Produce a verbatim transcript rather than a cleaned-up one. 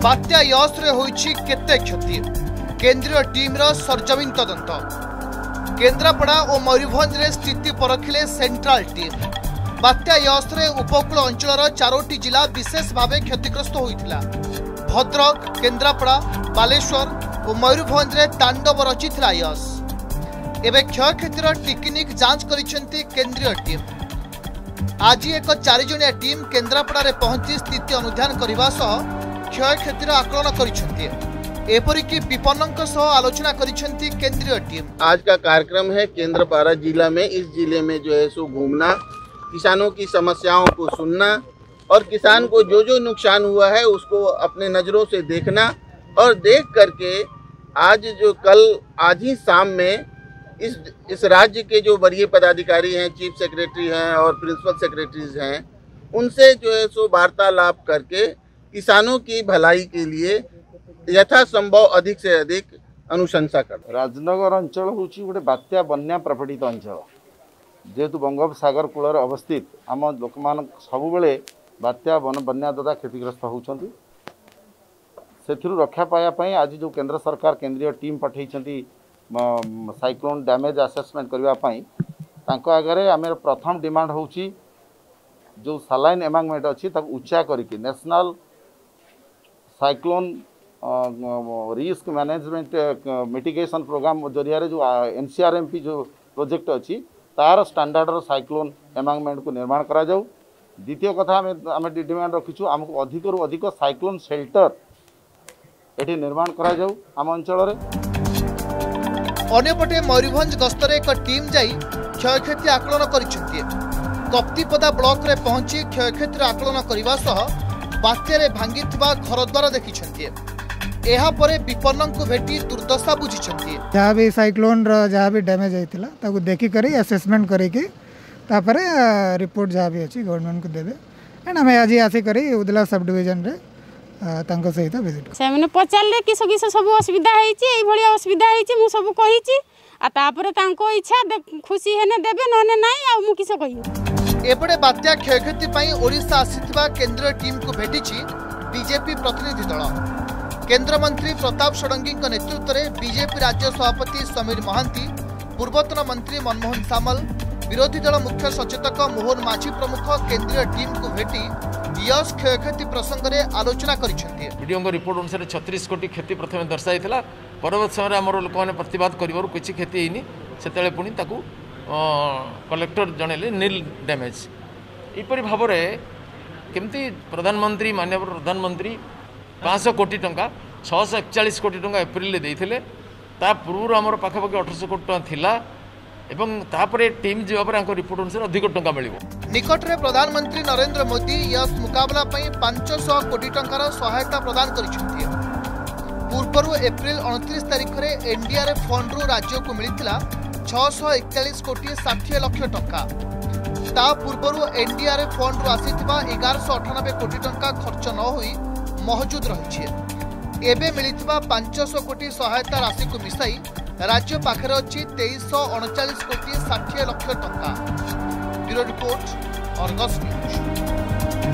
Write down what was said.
बात्या यश रे होईछि केते क्षति केंद्रीय टीम रो सरजमीन तदंत केन्द्रापड़ा और मयूरभंज रे स्थिति परखिले सेंट्रल टीम बात्या यश रे उपकूल अंचल चारोटी जिला विशेष भाव क्षतिग्रस्त होइथिला भद्रक केन्द्रापड़ा बालेश्वर और मयूरभंज रे तांडव रचिथिला यश एबे क्षयक्षतिर टिकनिक जांच करिसेंती केंद्रीय टीम आज एक चारिजणिया टीम केन्द्रापड़ा रे पहुंची स्थिति अनुध्यान करने सह क्षयक्षतिर आकलन करिसेंती एपरिकी विपन्नक सह आलोचना करिसेंती केंद्रीय टीम। आज का कार्यक्रम है केन्द्रापड़ा जिला में। इस जिले में जो है सो घूमना, किसानों की समस्याओं को सुनना और किसान को जो जो नुकसान हुआ है उसको अपने नज़रों से देखना और देख करके आज जो कल आज ही शाम में इस इस राज्य के जो वरीय पदाधिकारी हैं, चीफ सेक्रेटरी हैं और प्रिंसिपल सेक्रेटरीज हैं, उनसे जो है सो वार्तालाप करके किसानों की भलाई के लिए यथासंभव अधिक से अधिक अनुशंसा कर। राजनगर अंचल हूँ गोटे बात्या बन्या प्रपीड़ित अंचल जेहेतु बंगोपसागर कूल अवस्थित आम लोक मान सबुबले बात्या बन्या द्वारा क्षतिग्रस्त होती से रक्षा पायापी आज जो केंद्र सरकार केंद्रीय टीम पठई साइक्लोन डैमेज असेसमेंट करने आगे आम प्रथम डिमांड हूँ जो सालाइन एमांगमेंट अच्छी उच्चा करके national cyclone risk management mitigation programme जरिया जो एनसीआरएमपी जो प्रोजेक्ट अच्छी तार स्टैंडर्ड साइक्लोन एमांगमेंट को निर्माण करा जाऊ। द्वितीय कथा आम डिमांड रखीचु आमको अधिक रु अधिक साइक्लोन शेल्टर एटी निर्माण करा जाऊ आम अंचल। अन्यपटे मयूरभंज गस्तर एक टीम जाई क्षयक्षति आकलन करिसेंती कप्तिपदा ब्लॉक रे पहुंची क्षयक्षतिर आकलन करने सह बात्यारे भांगिथिबा घरद्वार देखिसेंती एहा परे विपन्नक भेटी दुर्दशा बुझिसेंती जहाँ भी साइक्लोन रो जहाँ भी डैमेज होइतिला ताकू देखि करी असेसमेंट करी कि तापरे रिपोर्ट जहाँ भी अच्छी गवर्नमेंट को देबे एंड हमें आज आसी करी उदला सब डिवीजन रे तांको सहित विजिट से मैंने पचारे किस किस सब असुविधा होई असुविधा होई सब कही तांको इच्छा खुशी हेने देबे नने नाई आ मु किस कहि। एपटे बात्या क्षयक्षति पई ओडिशा आसीथिबा केंद्रीय टीम को भेटिछि बीजेपी प्रतिनिधि दल केंद्र मंत्री प्रताप षडंगी नेतृत्व में बीजेपी राज्य सभापति समीर महांती पूर्वतन मंत्री मनमोहन सामल विरोधी दल मुख्य सचेतक मोहन माझी प्रमुख केंद्रीय टीम को भेटी यश क्षयक्षति प्रसंग में आलोचना करिसेंती। वीडियो रिपोर्ट अनुसार छत्तीस कोटी क्षति प्रथम दर्शाई परवर्त समय आम लोक मैंने प्रतिवाद कर किसी क्षति होनी से पुणी ताकू कलेक्टर जनइले नील डैमेज यहपरी भाव में केमती प्रधानमंत्री माननीय प्रधानमंत्री पाँच सौ कोटी टंका छःश एकचाश कोटी टंका एप्रिल देते पूर्व आमर पाखापाखि अठरश कोटी टंका थिला एवं तापरे टीम जीवा रिपोर्ट अनुसार अधिक टंका मिलिबो। निकट में प्रधानमंत्री नरेंद्र मोदी यश मुकाबला पांच सौ कोटी टंकार सहायता प्रदान करिसेंती पूर्व एप्रिल उनतीस तारिख में एनडीआरएफ फंड रु राज्य को मिलता छःश एकचाश कोटी षाठी लक्ष टंका ता पूर्व एनडीआरएफ फंड रु आसीथिबा एगारश अठानबे कोटी टंका खर्च न होई मौजूद रही एबे मिलिथिबा पांचश कोटी सहायता राशि को मिसाई राज्य पाखे अच्छी तेईस अड़चाश कोटी षाठी लक्ष टंका। Bureau report Argus news.